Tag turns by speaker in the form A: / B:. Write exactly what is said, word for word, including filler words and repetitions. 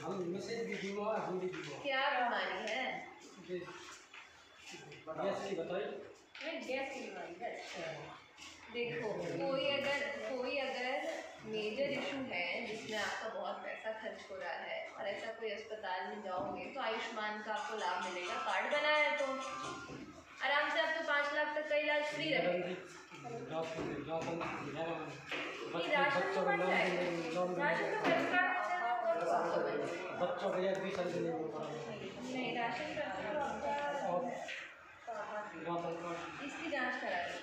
A: हम मैसेज भी बीमार हम भी बीमार।
B: क्या बीमारी है?
A: गैस की बताइए।
B: नहीं गैस की बीमारी है। देखो कोई अगर कोई अगर मेजर इशू है जिसमें आपका बहुत पैसा खर्च हो रहा है और ऐसा कोई अस्पताल में जाओगे तो आयुष्मान का आपको लाभ मिलेगा। कार्ड बनाया है तो आराम से आपको पाँच लाख तक का इलाज फ्री रहेगा। राशन तो बन जाएगा, राशन तो हेल्थ कार्ड
A: बच्चों को एक भी सर्दी नहीं हो पा
B: नहीं राशन कार्ड तो आपका इसकी जाँच करा दी।